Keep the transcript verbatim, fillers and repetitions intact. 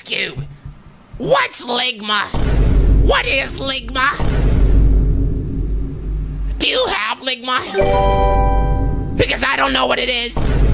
Cube. What's ligma? What is ligma? Do you have ligma? Because I don't know what it is.